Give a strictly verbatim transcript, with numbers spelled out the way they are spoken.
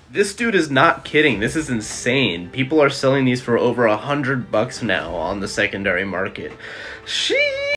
This dude is not kidding. This is insane. People are selling these for over a hundred bucks now on the secondary market. Sheesh.